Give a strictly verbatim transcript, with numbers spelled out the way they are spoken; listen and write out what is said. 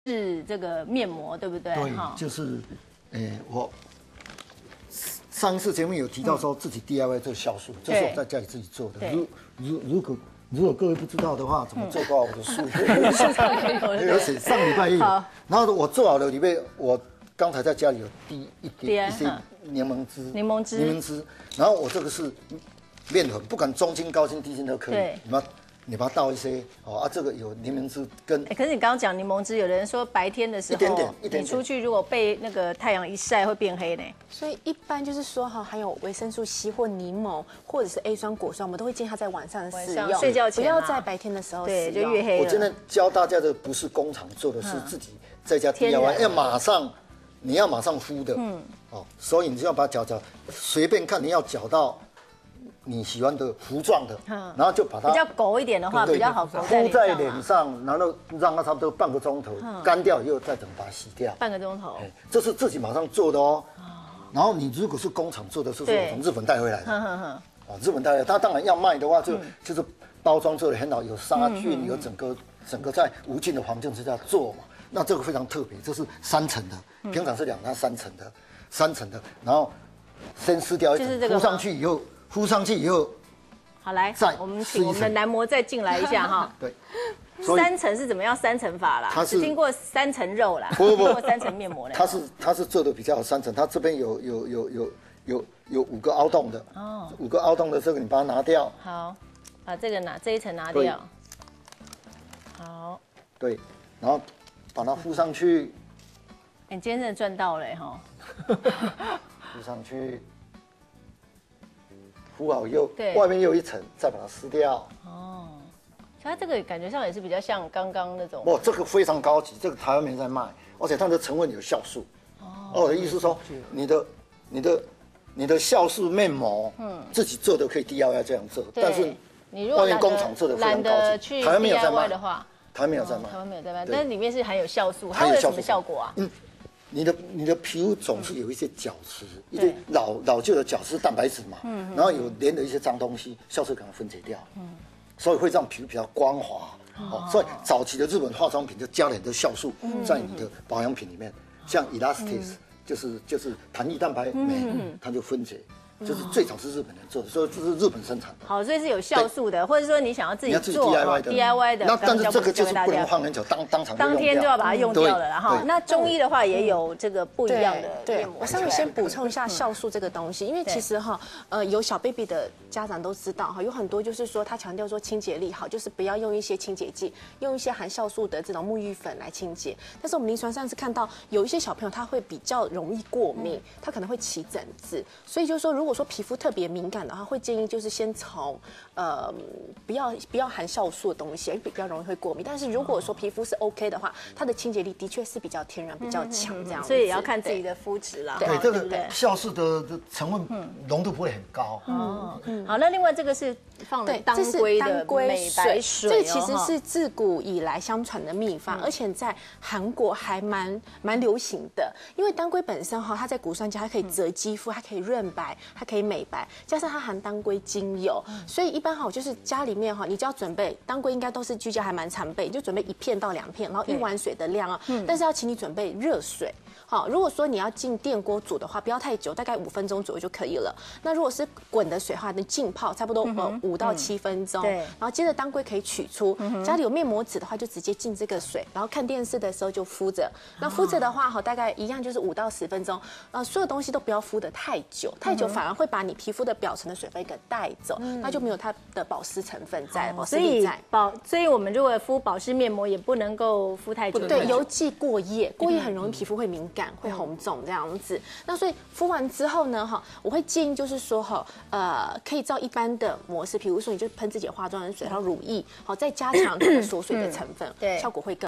是这个面膜，对不对？ 对，就是，诶，我上一次节目有提到说自己 D I Y 做酵素，这是我在家里自己做的。如如如果如果各位不知道的话，怎么做的话，我的书有写，上礼拜也有。然后我做好了里面，我刚才在家里有滴一点一些柠檬汁， 柠檬汁， 柠檬汁。然后我这个是面粉，不管中筋、高筋、低筋都可以。你把你把它倒一些哦啊，这个有柠檬汁跟。 可是你刚刚讲柠檬汁，有的人说白天的时候， 一点点，一点点， 你出去如果被那个太阳一晒会变黑呢。 所以一般就是说哈，含有维生素 C 或柠檬或者是 A 酸果酸，我们都会建议它在晚上使用， 睡觉前不要在白天的时候使用， 对，就越黑了。 我今天教大家的不是工厂做的，是自己在家 D I Y， 要马上你要马上敷的，嗯，哦，所以你就要把它搅搅，随便看你要搅到你喜欢的糊状的，然后就把它比较勾一点的话比较好， 敷在脸上，然后让它差不多半个钟头干掉以后，再等把它洗掉。 半个钟头， 这是自己马上做的哦。然后你如果是工厂做的，是我从日本带回来的，哦，日本带回来，它当然要卖的话，就就是包装做的很好，有杀菌，有整个整个在无菌的环境之下做嘛。那这个非常特别，这是三层的，平常是两它三层的，三层的，然后先撕掉一层，敷上去以后。敷上去以后， 好来，我们请我们的男模再进来一下哈。 对， 三层是怎么样三层法啦？ 它是听过三层肉啦， 不不听过三层面膜呢。 它是它是做的比较三层，它这边有有有有有有五个凹洞的哦，五个凹洞的这个你把它拿掉。 好，把这个拿这一层拿掉。好。 对，然后把它敷上去。 你今天真的赚到了哈。 敷上去。敷好以后，外面又一层，再把它撕掉。哦， 它这个感觉上也是比较像刚刚那种。 不，这个非常高级，这个台湾没在卖，而且它的成分有酵素。哦，我的意思是说，你的、你的、你的酵素面膜，嗯，自己做的可以 D I Y 这样做，但是你如果外面工厂做的非常高级，台湾没有在卖的话， 台湾没有在卖， 台湾没有在卖，但是里面是含有酵素，它有什么效果啊？嗯。 你的你的皮肤总是有一些角质，一些老老旧的角质蛋白质嘛，然后有连的一些脏东西，酵素给它分解掉，所以会让皮肤比较光滑。哦，所以早期的日本化妆品就加了很多酵素在你的保养品里面，像 Elastis 就是就是弹力蛋白酶，它就分解。就是最早是日本人做的，所以这是日本生产的。 好，所以是有酵素的，或者说你想要自己做 D I Y 的 D I Y 的， 那但是这个就是不能放很久，当当场当天就要把它用掉了，然后那中医的话也有这个不一样的面膜。 我稍微先补充一下酵素这个东西，因为其实哈，呃，有小 baby 的家长都知道哈，有很多就是说他强调说清洁力好，就是不要用一些清洁剂，用一些含酵素的这种沐浴粉来清洁。但是我们临床上是看到有一些小朋友他会比较容易过敏，他可能会起疹子，所以就是说如果说皮肤特别敏感的话，会建议就是先从呃不要不要含酵素的东西，比较容易会过敏。但是如果说皮肤是 OK 的话，它的清洁力的确是比较天然、比较强这样子。 所以也要看自己的肤质啦。 对，这个酵素的成分浓度不会很高。 哦，好，那另外这个是放了当归的美白水， 这其实是自古以来相传的秘方，而且在韩国还蛮蛮流行的。因为当归本身哈，它在古酸钾，它可以泽肌肤，它可以润白，它可以美白。加上它含当归精油，所以一般哈就是家里面哈，你只要准备当归，应该都是居家还蛮常备，就准备一片到两片，然后一碗水的量啊。但是要请你准备热水。好，如果说你要进电锅煮的话，不要太久，大概五分钟左右就可以了。那如果是滚的水的话，你浸泡差不多呃五到七分钟，然后接着当归可以取出。家里有面膜纸的话，就直接进这个水，然后看电视的时候就敷着。那敷着的话，哈，大概一样就是五到十分钟。呃，所有东西都不要敷得太久，太久反而会把你皮肤的表层的水分给带走，那就没有它的保湿成分在，保湿力在。 保，所以我们如果敷保湿面膜，也不能够敷太久。 对，油剂过夜，过夜很容易皮肤会敏感。会红肿这样子，那所以敷完之后呢，哈，我会建议就是说哈，呃，可以照一般的模式，比如说你就喷自己的化妆水，然后乳液，好，再加强它的锁水的成分，对，效果会更。